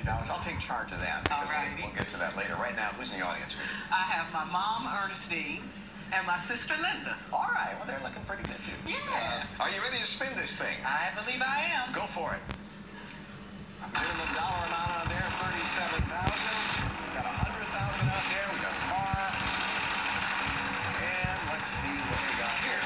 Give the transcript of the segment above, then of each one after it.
I'll take charge of that. All righty. We'll get to that later. Right now, who's in the audience? I have my mom, Ernestine, and my sister, Linda. All right. Well, they're looking pretty good, too. Yeah. Are you ready to spin this thing? I believe I am. Go for it. Minimum dollar amount on there, $37,000. We got $100,000 out there. We got a car. And let's see what we got here.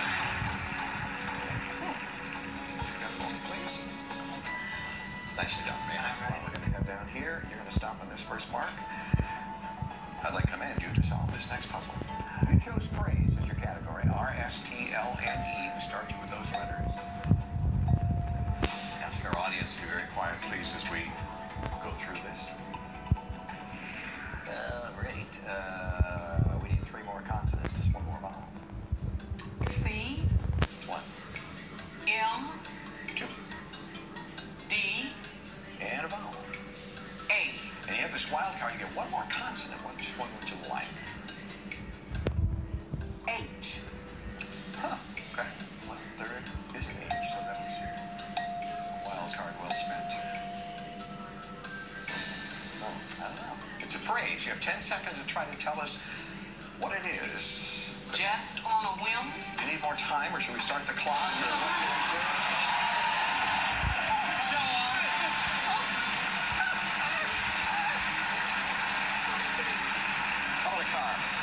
Got a phone, please. Nicely done, man. Well, we're going to come down here. You're going to stop on this first mark. I'd like to command you to solve this next puzzle. You chose phrase as your category. R-S-T-L-N-E. We start you with those letters. Ask our audience to be very quiet, please, as we go through this. Great. We need 3 more consonants, 1 more vowel. C. 1. M. 2. D. And a vowel. A. And you have this wild card. You get 1 more consonant. Which one would you like? H. Huh. Okay. 1/3 is an H, so that was your wild card well spent. Oh, I don't know. It's a phrase. You have 10 seconds to try to tell us what it is. Just on a whim. Do you need more time, or should we start the clock? Or what should we do? How about a car?